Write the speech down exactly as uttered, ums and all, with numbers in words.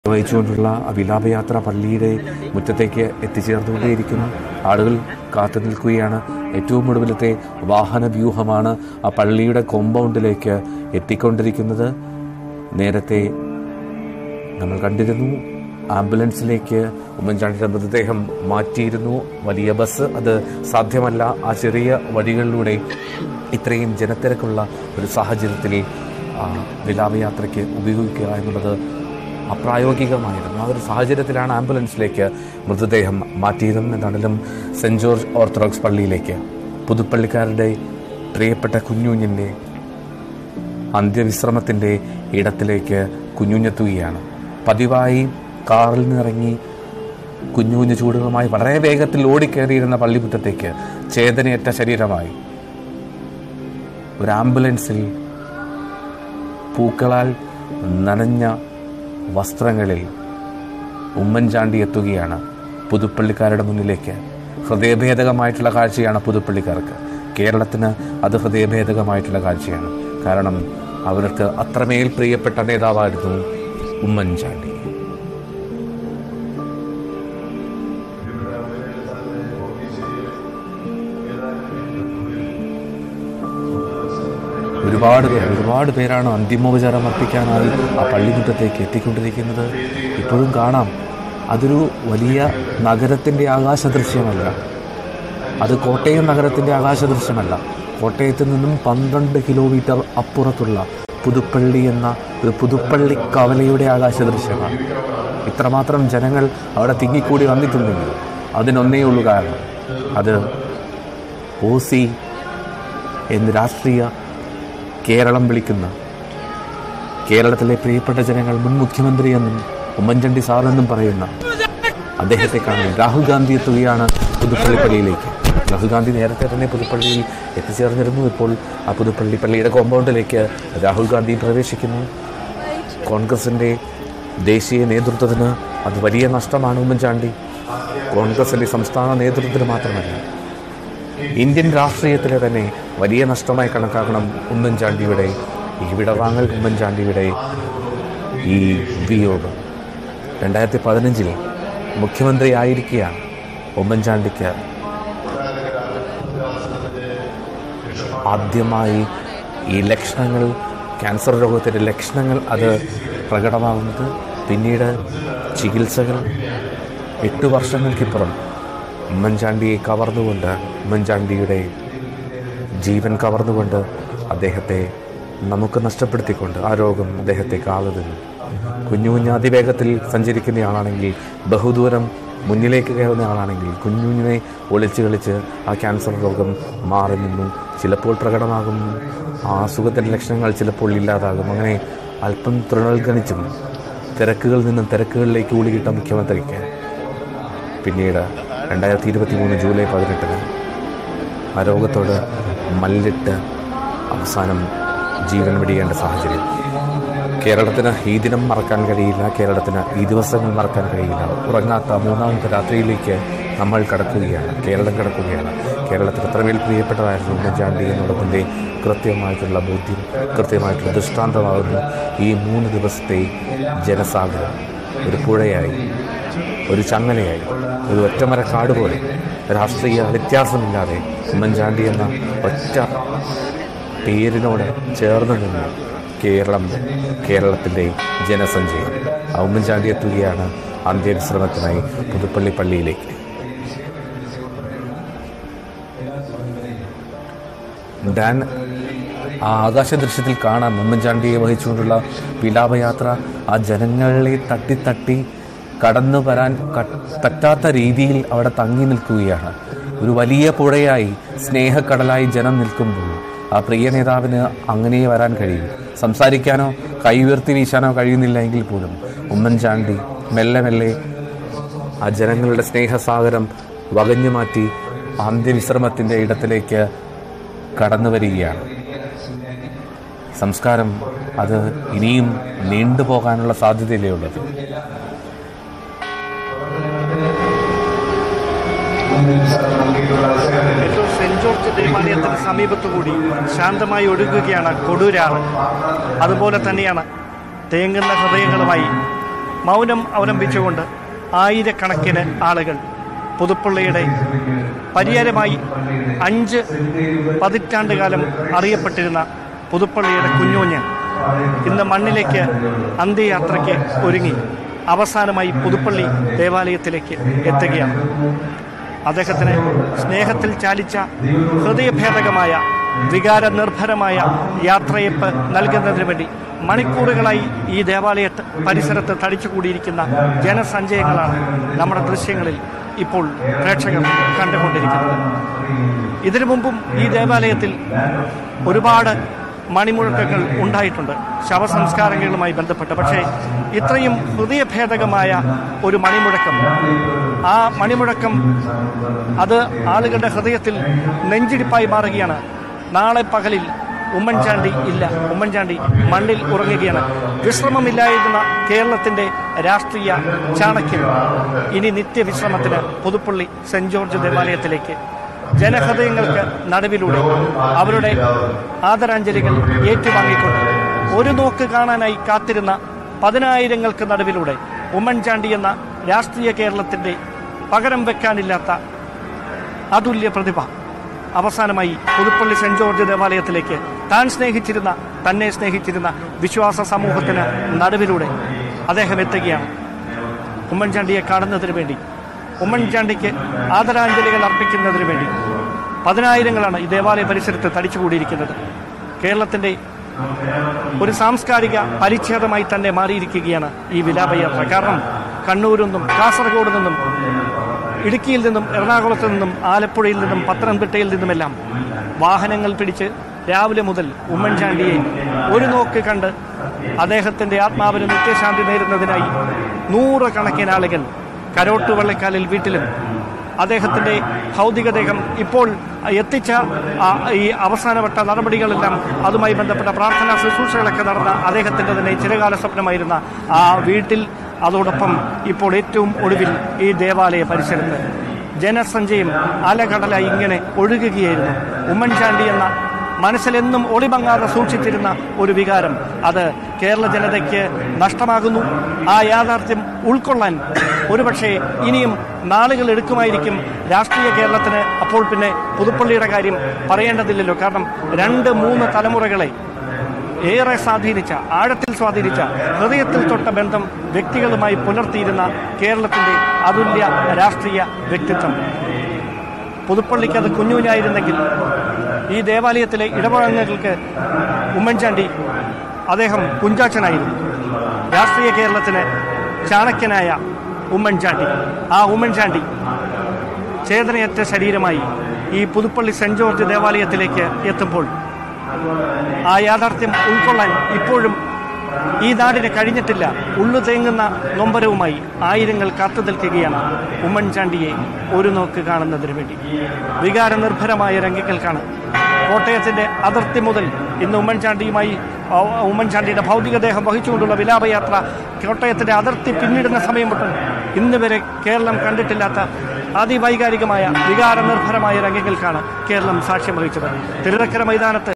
വഹിച്ചുകൊണ്ടുള്ള വിലാപയാത്ര പള്ളിയുടെ മുറ്റത്തേക്ക് എത്തിച്ചേർന്നുകൊണ്ടേയിരിക്കുന്നു. ആളുകൾ കാത്തു നിൽക്കുകയാണ്. ഏറ്റവും ഒടുവിലത്തെ വാഹന വ്യൂഹമാണ് ആ പള്ളിയുടെ കോമ്പൗണ്ടിലേക്ക് എത്തിക്കൊണ്ടിരിക്കുന്നത്. നേരത്തെ നമ്മൾ കണ്ടിരുന്നു, ആംബുലൻസിലേക്ക് ഉമ്മൻചാണ്ടിയുടെ മൃതദേഹം മാറ്റിയിരുന്നു. വലിയ ബസ് അത് സാധ്യമല്ല. ആ ചെറിയ വഴികളിലൂടെ ഇത്രയും ജനത്തിരക്കുള്ള ഒരു സാഹചര്യത്തിൽ വിലാപയാത്രയ്ക്ക് ഉപയോഗിക്കുക എന്നുള്ളത് അപ്രായോഗികമായിരുന്നു. ആ ഒരു സാഹചര്യത്തിലാണ് ആംബുലൻസിലേക്ക് മൃതദേഹം മാറ്റിയതും. എന്താണെങ്കിലും സെൻറ് ജോർജ് ഓർത്തഡോക്സ് പള്ളിയിലേക്ക് പുതുപ്പള്ളിക്കാരുടെ പ്രിയപ്പെട്ട കുഞ്ഞുഞ്ഞിൻ്റെ അന്ത്യവിശ്രമത്തിൻ്റെ ഇടത്തിലേക്ക് കുഞ്ഞുഞ്ഞെത്തുകയാണ്. പതിവായി കാറിൽ നിന്നിറങ്ങി കുഞ്ഞുകുഞ്ഞു ചൂടുകളുമായി വളരെ വേഗത്തിൽ ഓടിക്കേറിയിരുന്ന പള്ളിമുറ്റത്തേക്ക് ചേതനയേറ്റ ശരീരമായി ഒരു ആംബുലൻസിൽ പൂക്കളാൽ നനഞ്ഞ വസ്ത്രങ്ങളിൽ ഉമ്മൻചാണ്ടി എത്തുകയാണ് പുതുപ്പള്ളിക്കാരുടെ മുന്നിലേക്ക്. ഹൃദയഭേദകമായിട്ടുള്ള കാഴ്ചയാണ് പുതുപ്പള്ളിക്കാർക്ക്. കേരളത്തിന് അത് ഹൃദയഭേദകമായിട്ടുള്ള കാഴ്ചയാണ്. കാരണം അവർക്ക് അത്രമേൽ പ്രിയപ്പെട്ട നേതാവായിരുന്നു ഉമ്മൻചാണ്ടി. ഒരുപാട് പേർ ഒരുപാട് പേരാണ് അന്തിമോപചാരം അർപ്പിക്കാനായി ആ പള്ളിമുറ്റത്തേക്ക് എത്തിക്കൊണ്ടിരിക്കുന്നത്. ഇപ്പോഴും കാണാം, അതൊരു വലിയ നഗരത്തിൻ്റെ ആകാശ ദൃശ്യമല്ല, അത് കോട്ടയം നഗരത്തിൻ്റെ ആകാശ ദൃശ്യമല്ല. കോട്ടയത്ത് നിന്നും പന്ത്രണ്ട് കിലോമീറ്റർ അപ്പുറത്തുള്ള പുതുപ്പള്ളി എന്ന ഒരു പുതുപ്പള്ളി കവലയുടെ ആകാശ ദൃശ്യമാണ്. ഇത്രമാത്രം ജനങ്ങൾ അവിടെ തിങ്ങിക്കൂടി വന്നിട്ടുണ്ടെങ്കിൽ അതിനൊന്നേ ഉള്ളൂ കാരണം. അത് ഒ സി എന്ന് രാഷ്ട്രീയ കേരളം വിളിക്കുന്ന, കേരളത്തിലെ പ്രിയപ്പെട്ട ജനങ്ങൾ മുൻ മുഖ്യമന്ത്രിയെന്നും ഉമ്മൻചാണ്ടി സാറെന്നും പറയുന്ന അദ്ദേഹത്തെ കാണാൻ രാഹുൽ ഗാന്ധി എത്തുകയാണ് പുതുപ്പള്ളി പള്ളിയിലേക്ക്. രാഹുൽ ഗാന്ധി നേരത്തെ തന്നെ പുതുപ്പള്ളിയിൽ എത്തിച്ചേർന്നിരുന്നു. ഇപ്പോൾ ആ പുതുപ്പള്ളി പള്ളിയുടെ കോമ്പൗണ്ടിലേക്ക് രാഹുൽ ഗാന്ധി പ്രവേശിക്കുന്നു. കോൺഗ്രസിൻ്റെ ദേശീയ നേതൃത്വത്തിന് അത് വലിയ നഷ്ടമാണ്. ഉമ്മൻചാണ്ടി കോൺഗ്രസിൻ്റെ സംസ്ഥാന നേതൃത്വത്തിന് മാത്രമല്ല, ഇന്ത്യൻ രാഷ്ട്രീയത്തിലെ തന്നെ വലിയ നഷ്ടമായി കണക്കാക്കണം ഉമ്മൻചാണ്ടിയുടെ ഈ വിടവാങ്ങൽ, ഉമ്മൻചാണ്ടിയുടെ ഈ വിയോഗം. രണ്ടായിരത്തി പതിനഞ്ചിൽ മുഖ്യമന്ത്രി ആയിരിക്കുകയാണ് ഉമ്മൻചാണ്ടിക്ക് ആദ്യമായി ഈ ലക്ഷണങ്ങൾ, ക്യാൻസർ രോഗത്തിൻ്റെ ലക്ഷണങ്ങൾ അത് പ്രകടമാകുന്നത്. പിന്നീട് ചികിത്സകൾ എട്ട് വർഷങ്ങൾക്കിപ്പുറം ഉമ്മൻചാണ്ടിയെ കവർന്നുകൊണ്ട്, ഉമ്മൻചാണ്ടിയുടെ ജീവൻ കവർന്നുകൊണ്ട് അദ്ദേഹത്തെ നമുക്ക് നഷ്ടപ്പെടുത്തിക്കൊണ്ട് ആ രോഗം അദ്ദേഹത്തെ കാലുതിന്നു. കുഞ്ഞു കുഞ്ഞ് അതിവേഗത്തിൽ സഞ്ചരിക്കുന്നയാളാണെങ്കിൽ, ബഹുദൂരം മുന്നിലേക്ക് കയറുന്ന ആളാണെങ്കിൽ കുഞ്ഞുഞ്ഞിനെ ഒളിച്ച് കളിച്ച് ആ ക്യാൻസർ രോഗം മാറി നിന്നു. ചിലപ്പോൾ പ്രകടമാകും, ആ അസുഖത്തിൻ്റെ ലക്ഷണങ്ങൾ ചിലപ്പോൾ ഇല്ലാതാകും. അങ്ങനെ അല്പം തൃണൽഗണിച്ചും തിരക്കുകളിൽ നിന്നും തിരക്കുകളിലേക്ക് ഊളിയിട്ട മുഖ്യമന്ത്രിക്ക് പിന്നീട് രണ്ടായിരത്തി ഇരുപത്തി മൂന്ന് ജൂലൈ പതിനെട്ടിന് ആ രോഗത്തോട് മല്ലിട്ട് അവസാനം ജീവൻ വെടിയേണ്ട സാഹചര്യം. കേരളത്തിന് ഈ ദിനം മറക്കാൻ കഴിയില്ല, കേരളത്തിന് ഈ ദിവസങ്ങൾ മറക്കാൻ കഴിയില്ല. ഉറങ്ങാത്ത മൂന്നാമത്തെ രാത്രിയിലേക്ക് നമ്മൾ കടക്കുകയാണ്, കേരളം കടക്കുകയാണ്. കേരളത്തിന് അത്രമേൽ പ്രിയപ്പെട്ടതായിരുന്നു ഉമ്മൻചാണ്ടി എന്നുള്ളതിൻ്റെ കൃത്യമായിട്ടുള്ള ബോധ്യം, കൃത്യമായിട്ടുള്ള ദൃഷ്ടാന്തമാകുന്നു ഈ മൂന്ന് ദിവസത്തെ ജനസാഗരം. ഒരു പുഴയായി, ഒരു ചങ്ങലയായി, ഒരു ഒറ്റമരക്കാട് പോലെ രാഷ്ട്രീയ വ്യത്യാസമില്ലാതെ ഉമ്മൻചാണ്ടി എന്ന ഒറ്റ പേരിനോട് ചേർന്ന് നിന്ന് കേരളം, കേരളത്തിൻ്റെ ജനസഞ്ചയം. ആ ഉമ്മൻചാണ്ടി എത്തുകയാണ് അന്ത്യവിശ്രമത്തിനായി പുതുപ്പള്ളി പള്ളിയിലേക്ക്. ഡാൻ ആ ആകാശ ദൃശ്യത്തിൽ കാണാം ഉമ്മൻചാണ്ടിയെ വഹിച്ചുകൊണ്ടുള്ള വിലാപയാത്ര ആ ജനങ്ങളെ തട്ടി തട്ടി കടന്നു വരാൻ പറ്റാത്ത രീതിയിൽ അവിടെ തങ്ങി നിൽക്കുകയാണ്. ഒരു വലിയ പുഴയായി, സ്നേഹക്കടലായി ജനം നിൽക്കുമ്പോൾ ആ പ്രിയ നേതാവിന് അങ്ങനെ വരാൻ കഴിയും. സംസാരിക്കാനോ കൈ ഉയർത്തി വീശാനോ കഴിയുന്നില്ല എങ്കിൽ പോലും ഉമ്മൻചാണ്ടി മെല്ലെ മെല്ലെ ആ ജനങ്ങളുടെ സ്നേഹസാഗരം വകഞ്ഞു മാറ്റി അന്ത്യവിശ്രമത്തിൻ്റെ ഇടത്തിലേക്ക് കടന്നു വരികയാണ്. സംസ്കാരം അത് ഇനിയും നീണ്ടുപോകാനുള്ള സാധ്യതയിലേ ഉള്ളത്. സെന്റ് ജോർജ് ദേവാലയത്തിന് സമീപത്തുകൂടി ശാന്തമായി ഒഴുകുകയാണ് കൊടുരാറ്. അതുപോലെ തന്നെയാണ് തേങ്ങുന്ന ഹൃദയങ്ങളുമായി മൗനം അവലംബിച്ചുകൊണ്ട് ആയിരക്കണക്കിന് ആളുകൾ പുതുപ്പള്ളിയുടെ പരിയാരമായി അഞ്ച് പതിറ്റാണ്ട് കാലം അറിയപ്പെട്ടിരുന്ന പുതുപ്പള്ളിയുടെ കുഞ്ഞൂഞ്ഞ് ഇന്ന് മണ്ണിലേക്ക് അന്ത്യയാത്രയ്ക്ക് ഒരുങ്ങി അവസാനമായി പുതുപ്പള്ളി ദേവാലയത്തിലേക്ക് എത്തുകയാണ്. അദ്ദേഹത്തിന് സ്നേഹത്തിൽ ചാലിച്ച ഹൃദയഭേദകമായ വികാര നിർഭരമായ യാത്രയപ്പ് നൽകുന്നതിന് വേണ്ടി മണിക്കൂറുകളായി ഈ ദേവാലയ പരിസരത്ത് തടിച്ചുകൂടിയിരിക്കുന്ന ജനസഞ്ചയങ്ങളാണ് നമ്മുടെ ദൃശ്യങ്ങളിൽ ഇപ്പോൾ പ്രേക്ഷകർ കണ്ടുകൊണ്ടിരിക്കുന്നത്. ഇതിനു മുമ്പും ഈ ദേവാലയത്തിൽ ഒരുപാട് മണിമുഴക്കങ്ങൾ ഉണ്ടായിട്ടുണ്ട് ശവസംസ്കാരങ്ങളുമായി ബന്ധപ്പെട്ട്. പക്ഷേ ഇത്രയും ഹൃദയഭേദകമായ ഒരു മണിമുഴക്കം, ആ മണിമുഴക്കം അത് ആളുകളുടെ ഹൃദയത്തിൽ നെഞ്ചിടിപ്പായി മാറുകയാണ്. നാളെ പകലിൽ ഉമ്മൻചാണ്ടി ഇല്ല, ഉമ്മൻചാണ്ടി മണ്ണിൽ ഉറങ്ങുകയാണ്. വിശ്രമമില്ലായിരുന്ന കേരളത്തിന്റെ രാഷ്ട്രീയ ചാണക്യം ഇനി നിത്യവിശ്രമത്തിന് പുതുപ്പള്ളി സെന്റ് ജോർജ് ദേവാലയത്തിലേക്ക് ജനഹൃദയങ്ങൾക്ക് നടുവിലൂടെ അവരുടെ ആദരാഞ്ജലികൾ ഏറ്റുവാങ്ങിക്കൊണ്ട് ഒരു നോക്ക് കാണാനായി കാത്തിരുന്ന പതിനായിരങ്ങൾക്ക് നടുവിലൂടെ ഉമ്മൻചാണ്ടി എന്ന രാഷ്ട്രീയ കേരളത്തിന്റെ പകരം വെക്കാനില്ലാത്ത അതുല്യ പ്രതിഭ അവസാനമായി പുതുപ്പള്ളി സെന്റ് ജോർജ് ദേവാലയത്തിലേക്ക് താൻ സ്നേഹിച്ചിരുന്ന തന്നെ സ്നേഹിച്ചിരുന്ന വിശ്വാസ സമൂഹത്തിന് നടുവിലൂടെ അദ്ദേഹം എത്തുകയാണ്. ഉമ്മൻചാണ്ടിയെ കാണുന്നതിന് വേണ്ടി, ഉമ്മൻചാണ്ടിക്ക് ആദരാഞ്ജലികൾ അർപ്പിക്കുന്നതിന് വേണ്ടി പതിനായിരങ്ങളാണ് ഈ ദേവാലയ പരിസരത്ത് തടിച്ചുകൂടിയിരിക്കുന്നത്. കേരളത്തിന്റെ ഒരു സാംസ്കാരിക പരിച്ഛേദമായി തന്നെ മാറിയിരിക്കുകയാണ് ഈ വിലാപയാത്ര. കാരണം കണ്ണൂരിൽ നിന്നും കാസർഗോഡ് നിന്നും ഇടുക്കിയിൽ നിന്നും എറണാകുളത്ത് നിന്നും ആലപ്പുഴയിൽ നിന്നും പത്തനംതിട്ടയിൽ നിന്നുമെല്ലാം വാഹനങ്ങൾ പിടിച്ച് രാവിലെ മുതൽ ഉമ്മൻചാണ്ടിയെ ഒരു നോക്ക് കണ്ട് അദ്ദേഹത്തിന്റെ ആത്മാവിന് നിത്യശാന്തി നേരുന്നതിനായി നൂറുകണക്കിന് ആളുകൾ കരോട്ട് വള്ളക്കാലിൽ വീട്ടിലും അദ്ദേഹത്തിന്റെ ഭൗതികദേഹം ഇപ്പോൾ എത്തിച്ച ഈ അവസാനവട്ട നടപടികളെല്ലാം അതുമായി ബന്ധപ്പെട്ട പ്രാർത്ഥനാ ശുശ്രൂഷകളൊക്കെ നടന്ന അദ്ദേഹത്തിന്റെ തന്നെ ചിരകാല സ്വപ്നമായിരുന്ന ആ വീട്ടിൽ, അതോടൊപ്പം ഇപ്പോൾ ഏറ്റവും ഒടുവിൽ ഈ ദേവാലയ പരിസരത്ത് ജനസഞ്ചയം അലകടലായി ഇങ്ങനെ ഒഴുകുകയായിരുന്നു. ഉമ്മൻചാണ്ടി എന്ന മനസ്സിലെന്നും ഒളിമങ്ങാതെ സൂക്ഷിച്ചിരുന്ന ഒരു വികാരം അത് കേരള ജനതയ്ക്ക് നഷ്ടമാകുന്നു. ആ യാഥാർത്ഥ്യം ഉൾക്കൊള്ളാൻ ഒരുപക്ഷെ ഇനിയും നാളുകൾ എടുക്കുമായിരിക്കും രാഷ്ട്രീയ കേരളത്തിന്. അപ്പോൾ പിന്നെ പുതുപ്പള്ളിയുടെ കാര്യം പറയേണ്ടതില്ലല്ലോ. കാരണം രണ്ട് മൂന്ന് തലമുറകളെ ഏറെ സ്വാധീനിച്ച, ആഴത്തിൽ സ്വാധീനിച്ച, ഹൃദയത്തിൽ തൊട്ട ബന്ധം വ്യക്തികളുമായി പുലർത്തിയിരുന്ന കേരളത്തിന്റെ അതുല്യ രാഷ്ട്രീയ വ്യക്തിത്വം. പുതുപ്പള്ളിക്ക് അത് കുഞ്ഞുഞ്ഞായിരുന്നെങ്കിൽ ഈ ദേവാലയത്തിലെ ഇടപഴകലുകൾക്ക് ഉമ്മൻചാണ്ടി അദ്ദേഹം കുഞ്ചാച്ചനായിരുന്നു. രാഷ്ട്രീയ കേരളത്തിന് ചാണക്യനായ ഉമ്മൻചാണ്ടി, ആ ഉമ്മൻചാണ്ടി ചേതനയറ്റ ശരീരമായി ഈ പുതുപ്പള്ളി സെന്റ് ജോർജ് ദേവാലയത്തിലേക്ക് എത്തുമ്പോൾ ആ യാഥാർത്ഥ്യം ഉൾക്കൊള്ളാൻ ഇപ്പോഴും ഈ നാടിന് കഴിഞ്ഞിട്ടില്ല. ഉള്ളു തേങ്ങുന്ന നൊമ്പരവുമായി ആയിരങ്ങൾ കാത്തു നിൽക്കുകയാണ് ഉമ്മൻചാണ്ടിയെ ഒരു നോക്ക് കാണുന്നതിന് വേണ്ടി. വികാര നിർഭരമായ രംഗങ്ങൾക്കാണ് കോട്ടയത്തിന്റെ അതിർത്തി മുതൽ ഇന്ന് ഉമ്മൻചാണ്ടിയുമായി ഉമ്മൻചാണ്ടിയുടെ ഭൗതികദേഹം വഹിച്ചുകൊണ്ടുള്ള വിലാപയാത്ര കോട്ടയത്തിന്റെ അതിർത്തി പിന്നിടുന്ന സമയം തൊട്ട് ഇന്ന് വരെ കേരളം കണ്ടിട്ടില്ലാത്ത അതിവൈകാരികമായ വികാര നിർഭരമായ രംഗങ്ങൾക്കാണ് കേരളം സാക്ഷ്യം വഹിച്ചത്. തിരുനക്കര മൈതാനത്ത്